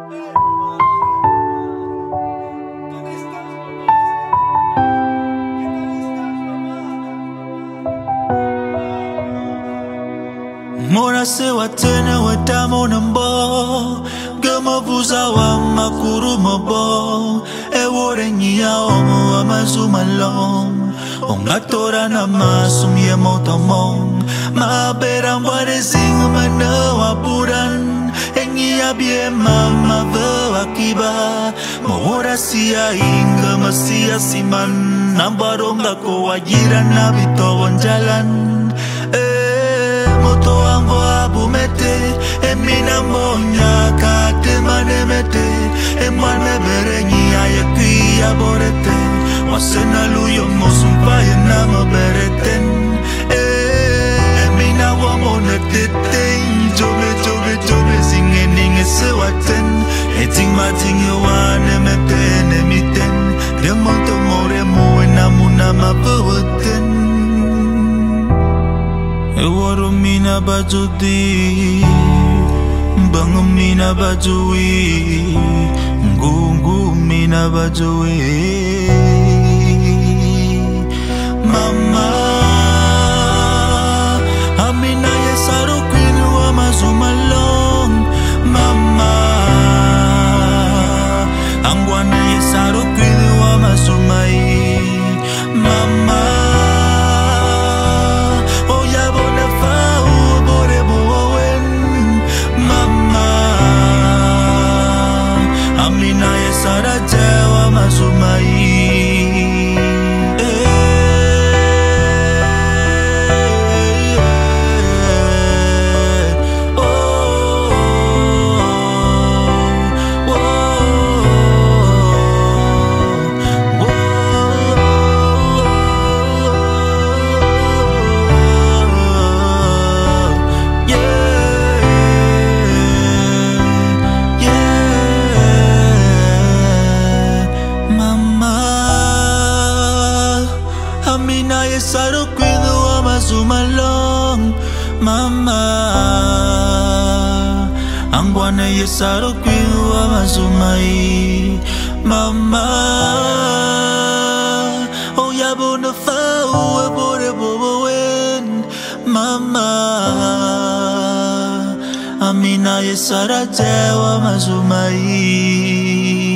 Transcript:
Mora se watene wetamo nambo Gama buza wa makuru mabo Ewore nyia omo amazuma long Ongatora na masum ye motamong Mabera mbare singa mana waburan Engia bie mama ve wakiba Mora siya inga masia siman Nambaronga ko wajira na bitowon jalan Moto ango abumete Emina monya kate manemete Emane berenyi ayekwi aborete Wasena luyo mosumpaye na mabereten Emina wamonetete Jobe jobe jobe zingeninge sewaten Eting mating yowane meten emiten Demonto more muwe namuna mabaweten Ewaro mina bajudi Bango mina bajui Ngungu mina bajui Mama Amina yesaro kwinu wa mazumalong Mama Angwana yesaro kwinu wa mazumai Mama Sarajewa mazumai Amina yesaro kwidu wa mazumalong Mama Angwana yesaro kwidu wa mazumai Mama Oh yabona fa uwe bore bobo wen Mama Amina yesara jewa mazumai